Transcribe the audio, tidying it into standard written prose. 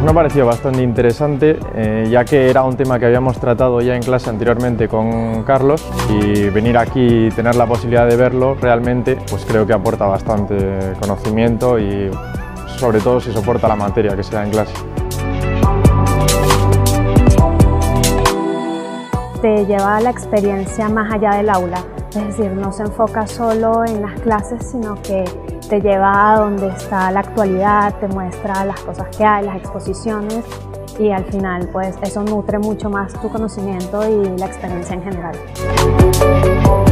me ha parecido bastante interesante, ya que era un tema que habíamos tratado ya en clase anteriormente con Carlos, y venir aquí y tener la posibilidad de verlo realmente, pues creo que aporta bastante conocimiento y sobre todo si soporta la materia que se da en clase. Te lleva a la experiencia más allá del aula, es decir, no se enfoca solo en las clases, sino que te lleva a donde está la actualidad, te muestra las cosas que hay, las exposiciones, y al final pues eso nutre mucho más tu conocimiento y la experiencia en general.